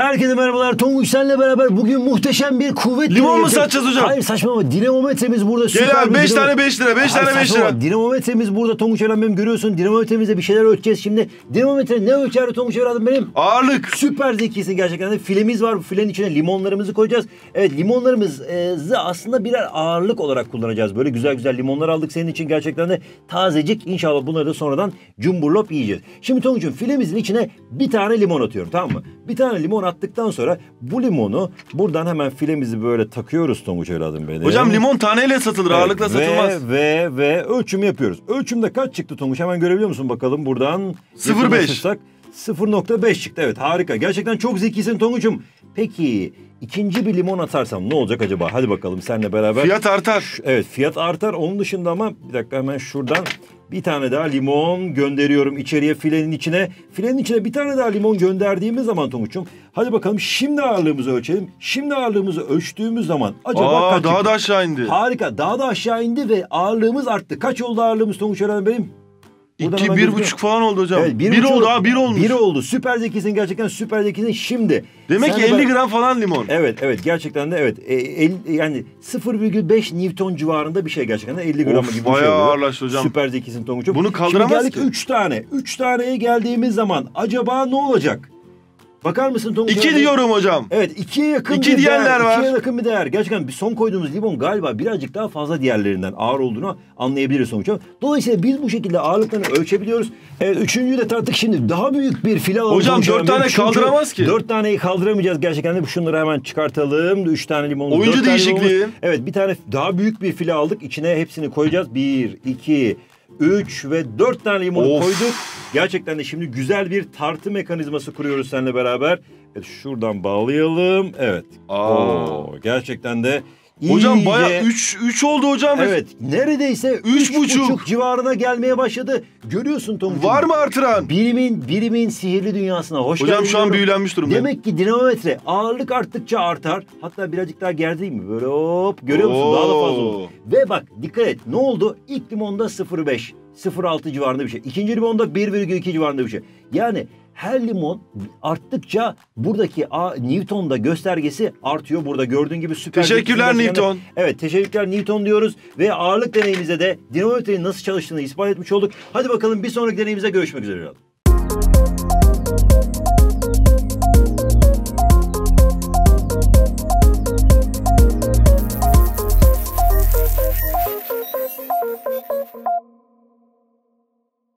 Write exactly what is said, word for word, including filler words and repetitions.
Herkese merhabalar. Tonguç senle beraber bugün muhteşem bir kuvvet... Limon mu satacağız hocam? Hayır saçmalama. Dinamometremiz burada. Gel abi beş tane beş lira. beş tane beş lira. Dinamometremiz burada Tonguç Eren benim, görüyorsun. Dinamometremizde bir şeyler ölçeceğiz şimdi. Dinamometre ne ölçer Tonguç Eren benim? Ağırlık. Süper zekisin gerçekten de. Filemiz var. Bu filenin içine limonlarımızı koyacağız. Evet, limonlarımızı aslında birer ağırlık olarak kullanacağız. Böyle güzel güzel limonlar aldık senin için, gerçekten de tazecik. İnşallah bunları da sonradan cumburlop yiyeceğiz. Şimdi Tonguç'um filemizin içine bir tane limon atıyorum, tamam mı? Bir tane limon attıktan sonra bu limonu buradan hemen filemizi böyle takıyoruz Tonguç evladım benim. Hocam limon taneyle satılır, evet, ağırlıkla ve, satılmaz. Ve ve ölçüm yapıyoruz. Ölçümde kaç çıktı Tonguç? Hemen görebiliyor musun bakalım buradan? sıfır nokta beş. sıfır nokta beş çıktı. Evet, harika. Gerçekten çok zekisin Tonguç'um. Peki ikinci bir limon atarsam ne olacak acaba? Hadi bakalım seninle beraber. Fiyat artar. Evet, fiyat artar. Onun dışında ama bir dakika, hemen şuradan bir tane daha limon gönderiyorum içeriye, filenin içine. Filenin içine bir tane daha limon gönderdiğimiz zaman Tonguç'um, hadi bakalım şimdi ağırlığımızı ölçelim. Şimdi ağırlığımızı ölçtüğümüz zaman acaba Aa, kaç daha çıktı? da aşağı indi. Harika, daha da aşağı indi ve ağırlığımız arttı. Kaç oldu ağırlığımız Tonguç Eren benim? İki, bir buçuk falan oldu hocam. Evet, bir, bir oldu, oldu ha, bir olmuş. Bir oldu. Süper zekisin, gerçekten süper zekisin. Şimdi. Demek ki elli gram falan limon. Evet, evet, gerçekten de evet. E, el, yani sıfır virgül beş Newton civarında bir şey gerçekten de, elli gram Of, gibi bir şey bayağı oluyor. ağırlaştı hocam. Süper zekisin Tonguç'um. Bunu kaldıramaz Şimdi geldik ki. üç tane. üç taneye geldiğimiz zaman acaba ne olacak? Bakar mısın Tonguç? İki diyorum hocam. Evet, ikiye yakın İki bir diyenler değer. var. İkiye yakın bir değer. Gerçekten bir son koyduğumuz limon galiba birazcık daha fazla diğerlerinden ağır olduğunu anlayabiliriz sonuçta. Dolayısıyla biz bu şekilde ağırlıklarını ölçebiliyoruz. Evet, üçüncüyü de tarttık, şimdi daha büyük bir file alalım. Hocam dört tane Çünkü kaldıramaz ki. Dört taneyi kaldıramayacağız gerçekten de. Şunları hemen çıkartalım. Üç tane limonumuz. Oyuncu değişikliği. Evet, bir tane daha büyük bir file aldık. İçine hepsini koyacağız. Bir, iki, üç ve dört tane limonu Of. koyduk. Gerçekten de şimdi güzel bir tartı mekanizması kuruyoruz seninle beraber. Evet, şuradan bağlayalım. Evet. Aa. Oo, gerçekten de Hocam iyice... bayağı üç üç oldu hocam. Evet, neredeyse Üç üç buçuk. buçuk civarına gelmeye başladı. Görüyorsun Tonguç'um. Var mı artıran? Bilimin, bilimin sihirli dünyasına hoş geldin. Hocam şu an diyorum. büyülenmiş durumdayım. Demek ki dinamometre ağırlık arttıkça artar. Hatta birazcık daha gerdireyim mi? Böyle hop, görüyor musun? Oo. Daha da fazla oldu. Ve bak dikkat et, ne oldu? İlk limonda sıfır virgül beş, sıfır virgül altı civarında bir şey. İkinci limonda bir virgül iki civarında bir şey. Yani her limon arttıkça buradaki A, Newton'da göstergesi artıyor. Burada gördüğün gibi süper. Teşekkürler Newton. Evet, teşekkürler Newton diyoruz. Ve ağırlık deneyimizde de dinamometrenin nasıl çalıştığını ispat etmiş olduk. Hadi bakalım bir sonraki deneyimizde görüşmek üzere.